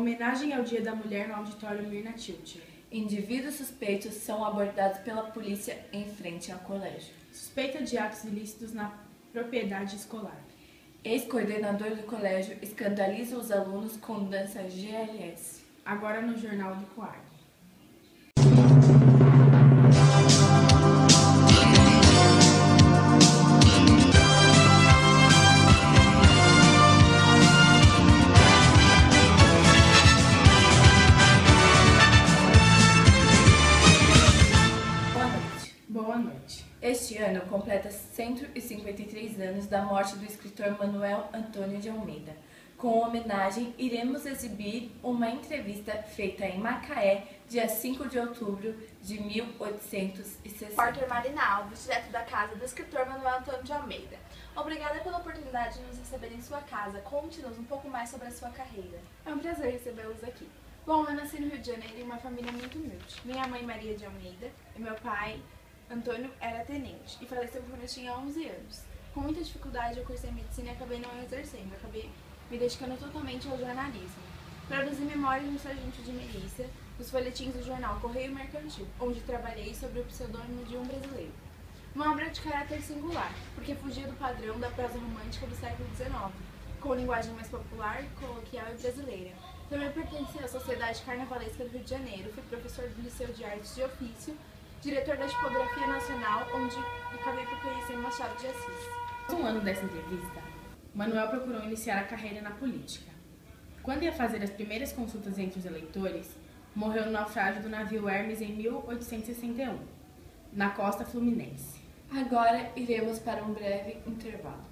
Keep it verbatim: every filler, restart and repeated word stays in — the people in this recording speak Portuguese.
Homenagem ao Dia da Mulher no auditório Mirna Tilcher. Indivíduos suspeitos são abordados pela polícia em frente ao colégio. Suspeita de atos ilícitos na propriedade escolar. Ex-coordenador do colégio escandaliza os alunos com dança G L S. Agora no Jornal do Coag. Boa noite. Este ano completa cento e cinquenta e três anos da morte do escritor Manuel Antônio de Almeida. Com homenagem, iremos exibir uma entrevista feita em Macaé, dia cinco de outubro de mil oitocentos e sessenta. Repórter Marina Alves, direto da casa do escritor Manuel Antônio de Almeida. Obrigada pela oportunidade de nos receber em sua casa. Conte-nos um pouco mais sobre a sua carreira. É um prazer recebê-los aqui. Bom, eu nasci no Rio de Janeiro em uma família muito humilde. Minha mãe, Maria de Almeida, e meu pai, Antônio, era tenente e faleceu quando eu tinha onze anos. Com muita dificuldade eu cursei medicina e acabei não exercendo, acabei me dedicando totalmente ao jornalismo. Produzi memórias no sargento de milícia, nos folhetins do jornal Correio Mercantil, onde trabalhei sob o pseudônimo de um brasileiro. Uma obra de caráter singular, porque fugia do padrão da prosa romântica do século dezenove, com linguagem mais popular, coloquial e brasileira. Também pertenci à Sociedade Carnavalesca do Rio de Janeiro, fui professor do Liceu de Artes de Ofício, diretor da Tipografia Nacional, onde acabei por conhecer Machado de Assis. Um ano dessa entrevista, Manuel procurou iniciar a carreira na política. Quando ia fazer as primeiras consultas entre os eleitores, morreu no naufrágio do navio Hermes em mil oitocentos e sessenta e um, na costa fluminense. Agora iremos para um breve intervalo.